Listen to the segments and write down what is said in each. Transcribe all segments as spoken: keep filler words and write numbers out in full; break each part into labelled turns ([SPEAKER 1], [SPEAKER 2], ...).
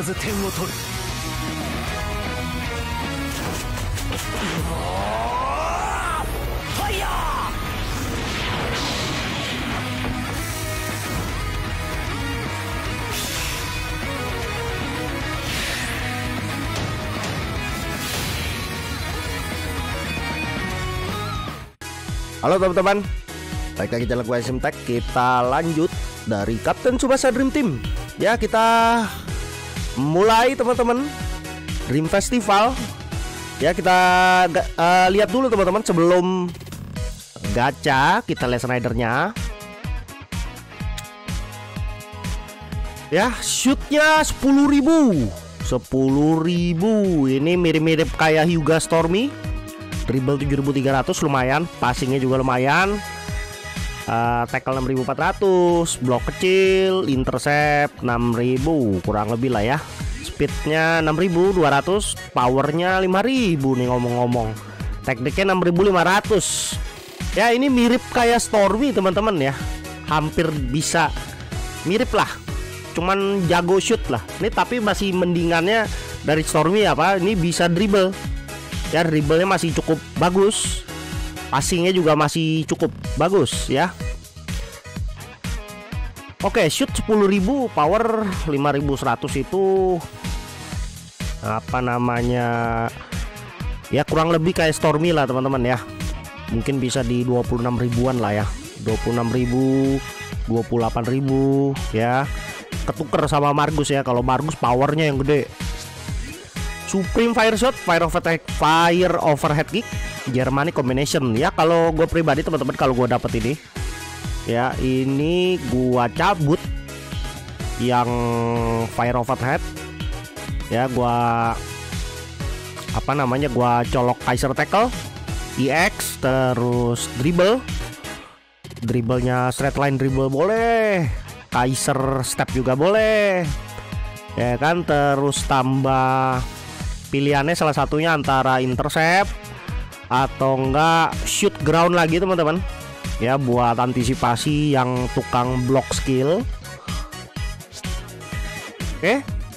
[SPEAKER 1] ず点を取る。ファイヤー。
[SPEAKER 2] Halo teman-teman, balik lagi channel gue S M Tech. Kita lanjut dari Captain Tsubasa Dream Team. Ya, kita mulai teman-teman Dream Festival. Ya, kita uh, lihat dulu teman-teman sebelum gacha. Kita lihat Snydernya. Ya, shootnya sepuluh ribu. sepuluh ribu. Ini mirip-mirip kayak Hyuga Stormy. Dribble tujuh ribu tiga ratus lumayan, passingnya juga lumayan. uh, Tackle enam ribu empat ratus, blok kecil, intercept enam ribu kurang lebih lah ya. Speednya enam ribu dua ratus, powernya lima ribu nih ngomong-ngomong. Tekniknya enam ribu lima ratus. Ya, ini mirip kayak Stormy teman-teman ya. Hampir bisa mirip lah. Cuman jago shoot lah. Ini tapi masih mendingannya dari Stormy apa? Ini bisa dribble. Ya, dribblenya masih cukup bagus, passingnya juga masih cukup bagus ya. Oke, shoot sepuluh ribu, power lima ribu seratus itu apa namanya, ya kurang lebih kayak Stormy lah teman-teman ya. Mungkin bisa di dua puluh enam ribuan lah ya, dua puluh enam ribu, dua puluh delapan ribu ya. Ketuker sama Margus ya, kalau Margus powernya yang gede. Supreme Fire Shot, Fire Overhead, Fire Overhead Kick, Germanic Combination. Ya, kalau gue pribadi teman-teman, kalau gue dapet ini, ya ini gue cabut yang Fire Overhead. Ya, gue apa namanya, gue colok Kaiser Tackle, E X, terus dribble, dribblenya straight line dribble boleh, Kaiser step juga boleh, ya kan, terus tambah pilihannya salah satunya antara intercept atau enggak shoot ground lagi teman-teman ya, buat antisipasi yang tukang block skill. Oke,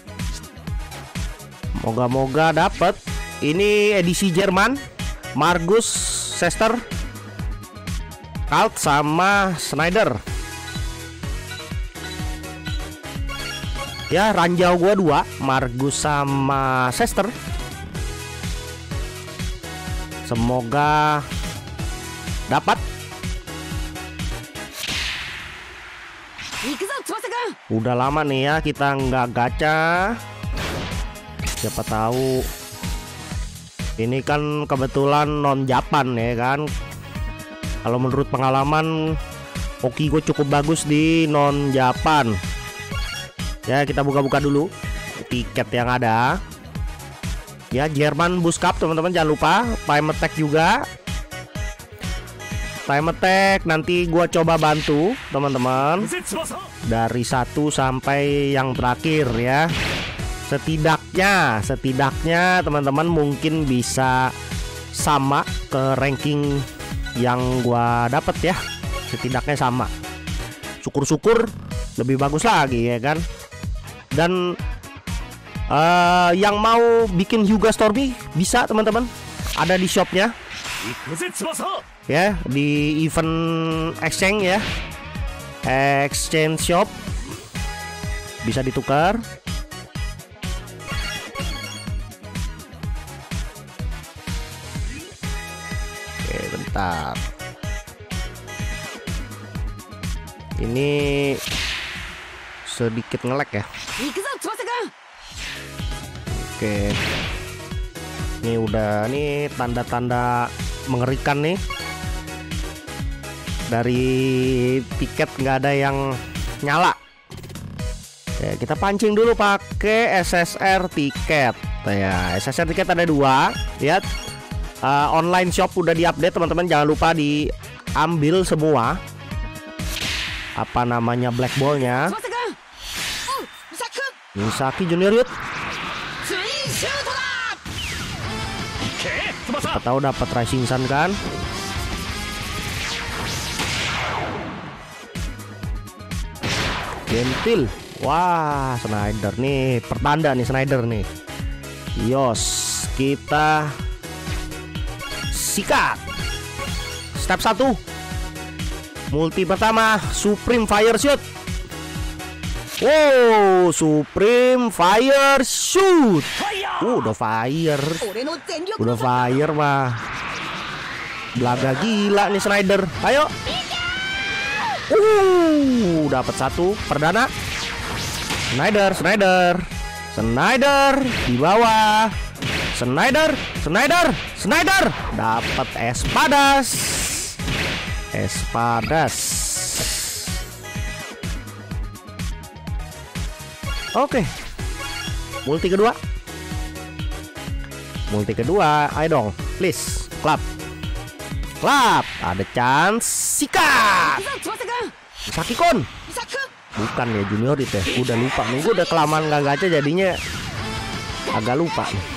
[SPEAKER 2] moga-moga dapet. Ini edisi Jerman, Margus, Sester, Kalt sama Snyder. Ya, ranjau gua dua, Margus sama Sester. Semoga dapat. Udah lama nih ya kita nggak gacha. Siapa tahu ini kan kebetulan non Japan ya kan. Kalau menurut pengalaman hoki gue cukup bagus di non Japan. Ya, kita buka-buka dulu tiket yang ada. Ya, Jerman Bus Cup teman-teman, jangan lupa. Time Attack juga. Time Attack nanti gua coba bantu teman-teman dari satu sampai yang terakhir ya. Setidaknya, setidaknya teman-teman mungkin bisa sama ke ranking yang gua dapet ya. Setidaknya sama. Syukur-syukur lebih bagus lagi ya kan. Dan uh, yang mau bikin Hyuga Stormy bisa teman-teman, ada di shopnya ya, di event exchange ya, exchange shop bisa ditukar. Oke, bentar, ini sedikit ngelek ya. Oke, ini udah, nih tanda-tanda mengerikan nih. Dari tiket nggak ada yang nyala. Ya, kita pancing dulu pakai S S R tiket. Ya, S S R tiket ada dua. Lihat, uh, online shop udah diupdate teman-teman. Jangan lupa diambil semua. Apa namanya, black ball-nya. Misaki Junior Youth. Siapa tahu dapat Rising Sun kan. Gentil. Wah, Snyder nih, pertanda nih Snyder nih. Yos, kita sikat. Step satu. Multi pertama, Supreme Fire Shoot. Wow, Supreme Fire Shoot. Uh, udah fire. Udah fire mah. Belaga gila nih Snyder. Ayo. Uh, dapat satu perdana. Snyder, Snyder. Snyder di bawah. Snyder, Snyder, Snyder. Dapat Espadas. Espadas. Oke. Multi kedua. Multi kedua, ayo dong, please. Clap. Clap. Ada chance. Sikat. Misaki-kun. Bukan ya junior itu ya. Udah lupa nih. Gue udah kelamaan gak gacha jadinya agak lupa nih.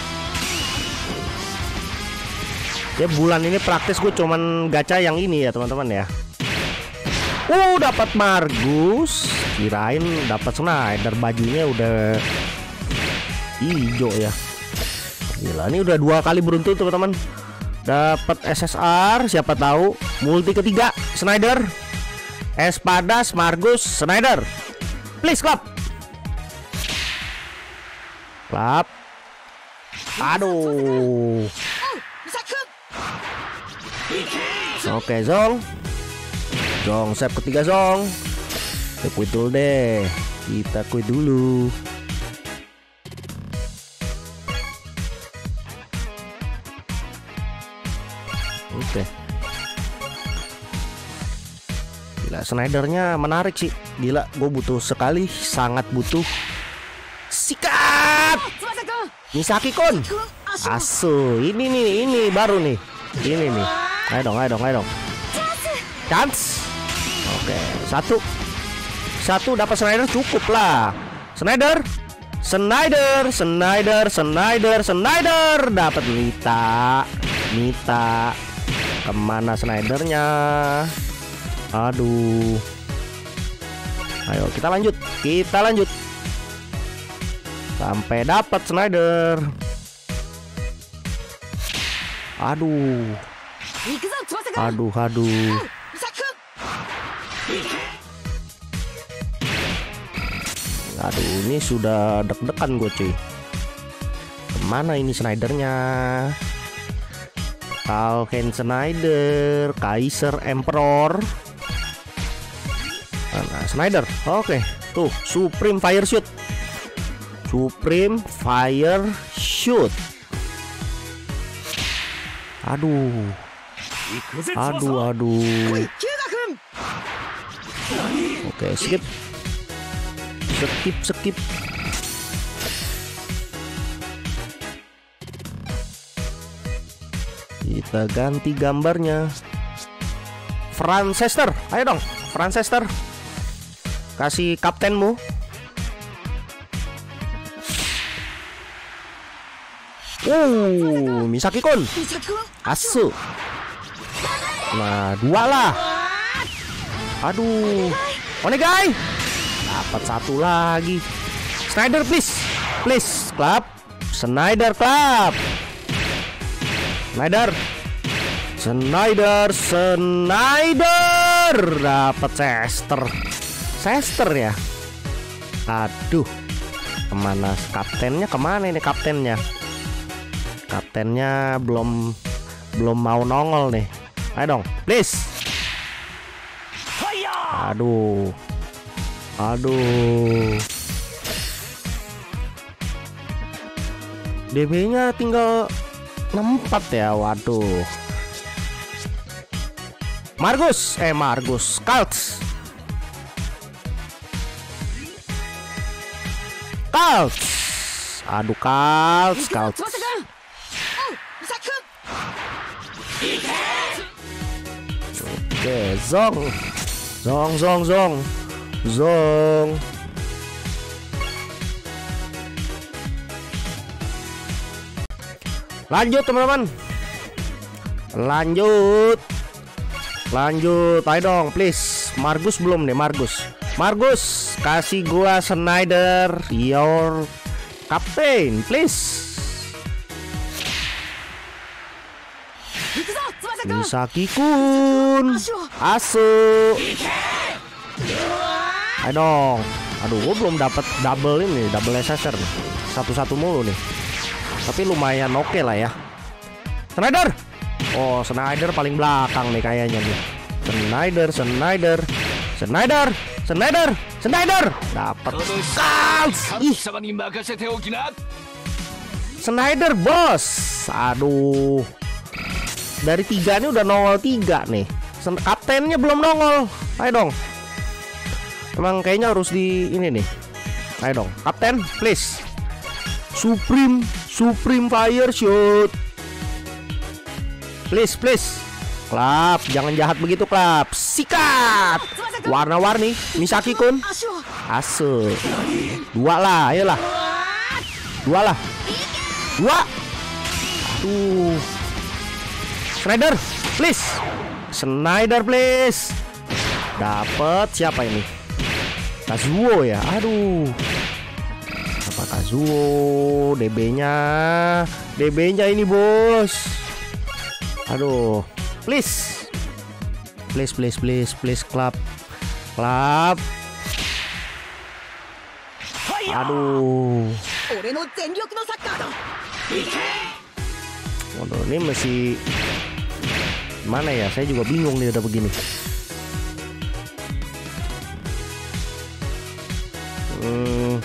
[SPEAKER 2] Ya bulan ini praktis gue cuman gacha yang ini ya teman-teman ya. Uh, dapat Margus. Kirain dapat Snyder, bajunya udah hijau ya. Gila, ini udah dua kali beruntung teman-teman. Dapat S S R, siapa tahu multi ketiga Snyder. Espadas, Margus, Snyder. Please clap. Clap. Aduh. Oke, Zong. Zong, save ketiga Zong. Kita quit dulu deh. Kita quit dulu. Oke. Gila, Snydernya menarik sih. Gila, gue butuh sekali, sangat butuh. Sikat. Misaki-kun. Asu, ini nih, ini baru nih. Ini nih. Ayo dong, ayo dong, ayo dong. Chance. Oke, satu. Satu dapat Snyder cukup lah. Snyder. Snyder, Snyder, Snyder, Snyder. Dapat Mita. Mita. Kemana Snydernya? Aduh. Ayo kita lanjut. Kita lanjut sampai dapat Snyder. Aduh. Aduh, aduh. Aduh, ini sudah deg-degan gue cuy. Kemana ini Snydernya? Kalken Snyder, Kaiser Emperor. Nah, Snyder. Oke, tuh Supreme Fire Shoot. Supreme Fire Shoot. Aduh. Aduh, aduh. Oke, skip. Skip, skip. Kita ganti gambarnya. Francester, ayo dong, Francester. Kasih kaptenmu. Uh, Misaki-kun. Asu. Nah, dua lah. Aduh. Onegai. Dapat satu lagi. Snyder please. Please, clap. Snyder clap. Snyder. Snyder, Snyder. Dapat Chester. Chester ya. Aduh. Kemana kaptennya? Kemana ini kaptennya? Kaptennya belum belum mau nongol nih. Ayo dong, please. Aduh. Aduh. D B-nya tinggal enam puluh empat ya. Waduh. Margus, eh Margus, Kaltz. Kaltz. Aduh, Kaltz, Kaltz. Oke, Zong. Zong, Zong, Zong. Zong. Lanjut teman-teman. Lanjut. Lanjut, ayo dong please. Margus belum nih, Margus. Margus, kasih gua Schneider, your captain, please. Misaki-kun, asu. Ayo dong. Aduh, gua belum dapat double ini, double S S R nih. Satu-satu mulu nih. Tapi lumayan oke okay lah ya. Schneider. Oh, Schneider paling belakang nih kayaknya nih. Schneider, Schneider, Schneider, Schneider, Schneider. Dapat. Ih. Schneider, bos. Aduh. Dari tiga ini udah nongol tiga nih. Kaptennya belum nongol. Ayo dong. Emang kayaknya harus di ini nih. Ayo dong, kapten, please. Supreme, Supreme Fire Shoot. Please, please. Klap, jangan jahat begitu, Klap. Sikat. Warna-warni, Misaki-kun. Asu. Dua lah, ayolah. Dua lah. Dua. Aduh. Schneider, please. Schneider, please. Dapat siapa ini? Kazuo ya. Aduh. Apa Kazuo? D B-nya. D B-nya ini, bos. Aduh. Please. Please, please, please, please, klap. Klap. Aduh. Waduh, ini masih mana ya? Saya juga bingung nih udah begini. Hmm.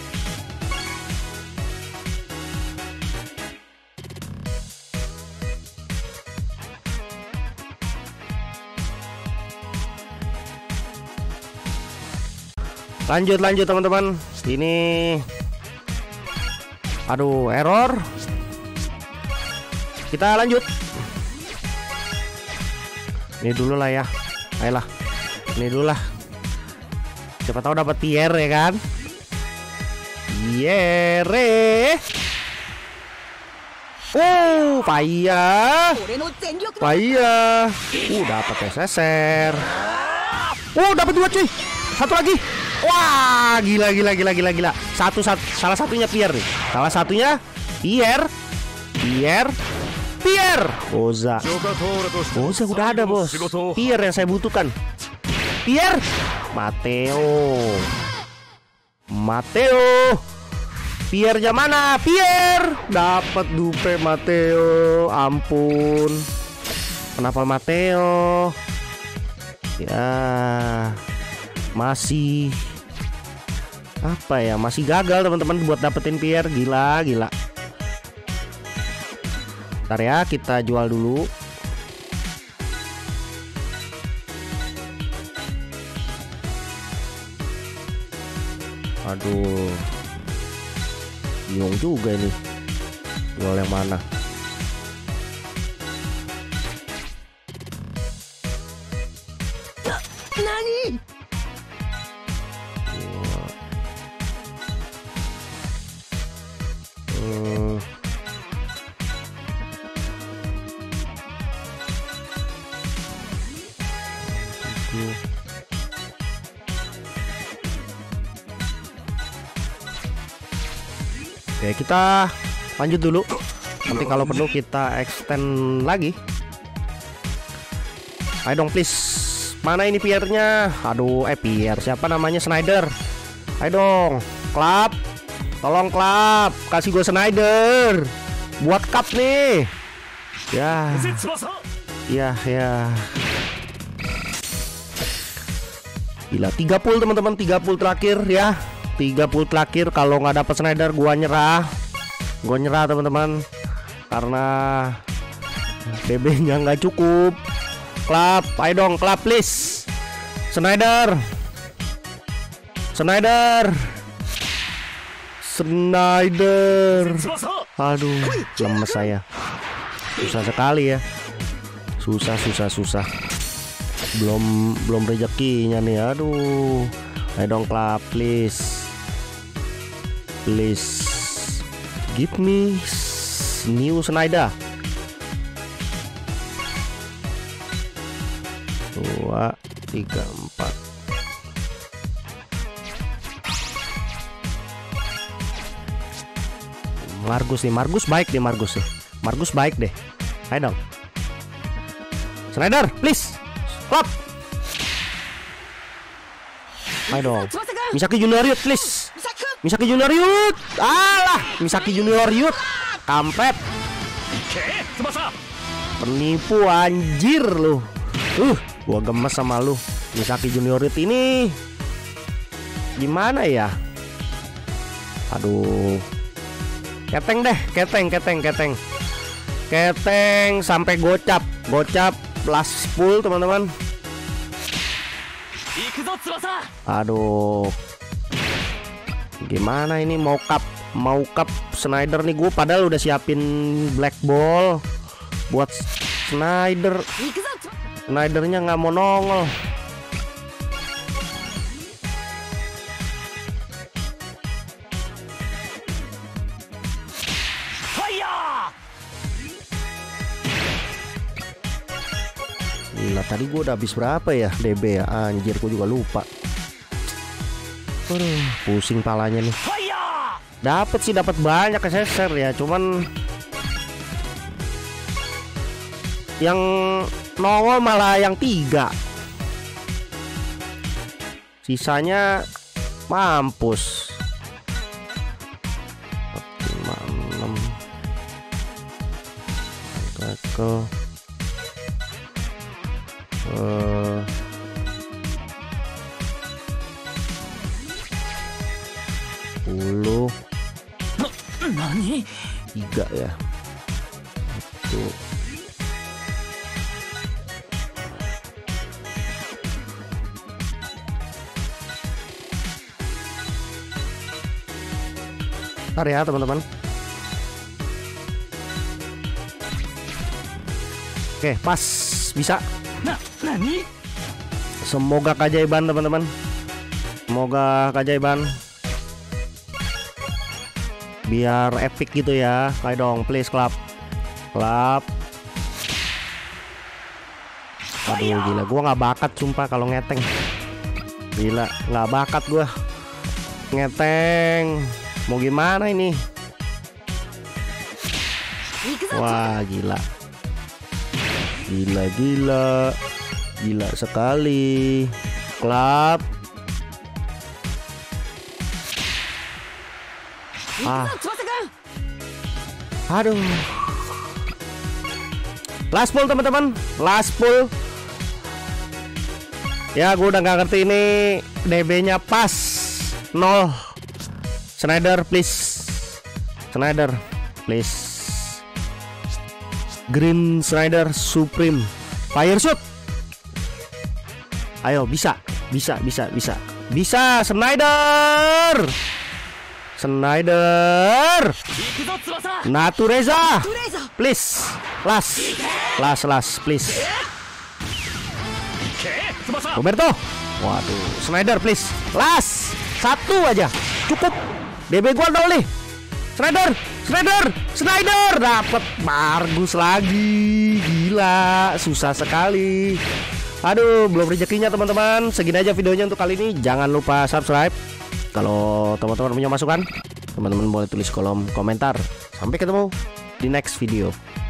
[SPEAKER 2] Lanjut lanjut teman-teman. Ini aduh, error. Kita lanjut. Ini dulu lah ya. Ayolah. Ini dulu lah. Siapa tahu dapat Pierre ya kan? Pierre. Oh, payah. Payah. Uh, dapat S S R. Oh, dapat dua cuy. Satu lagi. Wah, gila gila gila gila gila. Satu, satu salah satunya Pierre nih. Salah satunya Pierre. Pierre. Pierre. Oza. Oza udah ada, bos. Pierre yang saya butuhkan. Pierre. Mateo. Mateo. Pierre-nya mana? Pierre. Dapat dupe Mateo. Ampun. Kenapa Mateo? Ya. Masih apa ya? Masih gagal teman-teman buat dapetin Pierre. Gila, gila. Ntar ya, kita jual dulu. Aduh, bingung juga ini. Jual yang mana?
[SPEAKER 1] Nani?
[SPEAKER 2] Hmm. Oke, kita lanjut dulu. Nanti kalau perlu kita extend lagi. Ayo dong please. Mana ini Pierre-nya? Aduh, eh Pierre siapa namanya? Schneider. Ayo dong, klap. Tolong klap, kasih gue Schneider. Buat cup nih. Ya. Ya, ya. Gila, tiga puluh teman-teman, tiga puluh terakhir ya. tiga puluh terakhir, kalau nggak dapat Schneider gua nyerah. Gua nyerah teman-teman. Karena D B-nya nggak cukup. Klap, ayo dong, klap please. Schneider. Schneider. Schneider. Aduh, lemes saya. Susah sekali ya. Susah, susah, susah. Belum belum rezekinya nih. Aduh. Ayo dong, klap please. Please give me new Schneider. Dua, tiga, empat. Margus nih, Margus baik deh, Margus nih. Margus baik deh. Ayo dong. Snyder, please. Klop. Ayo dong. Misaki Junior Youth, please. Misaki Junior Youth. Alah, Misaki Junior Youth. Kampret. Penipu anjir lu. Uh, gua gemes sama lu. Misaki Junior Youth ini gimana ya? Aduh. Keteng deh, keteng, keteng, keteng. Keteng sampai gocap, gocap last full teman-teman. Aduh. Gimana ini mau cup, mau cup Snyder nih, gue padahal udah siapin black ball buat Snyder. Snydernya nggak mau nongol. Gila, tadi gue udah habis berapa ya D B ya? Anjir, gue juga lupa. Aduh, pusing palanya nih. Dapat sih, dapat banyak keseser ya, cuman yang nongol malah yang tiga. Sisanya mampus. lima enam ke Uh, sepuluh tiga ya itu. Ntar ya teman-teman. Oke, pas, bisa. Semoga keajaiban teman-teman. Semoga keajaiban. Biar epic gitu ya. Kayak dong, please clap. Clap. Aduh gila, gua nggak bakat sumpah kalau ngeteng. Gila, nggak bakat gua ngeteng. Mau gimana ini? Wah gila. Gila gila. Gila sekali. Klap. Ah. Aduh. Last pull teman-teman. Last pull. Ya gue udah gak ngerti ini D B-nya pas nol. Snyder please. Snyder please. Green Snyder Supreme Fire Shoot. Ayo bisa, bisa, bisa, bisa, bisa Snyder, Snyder, Natureza, please, last, last, last, please. Roberto, waduh, Snyder please, last, satu aja, cukup. D B gua nol nih, Snyder, Snyder, Snyder, dapat Margus lagi, gila, susah sekali. Aduh, belum rezekinya teman-teman. Segini aja videonya untuk kali ini. Jangan lupa subscribe. Kalau teman-teman punya masukan, teman-teman boleh tulis kolom komentar. Sampai ketemu di next video.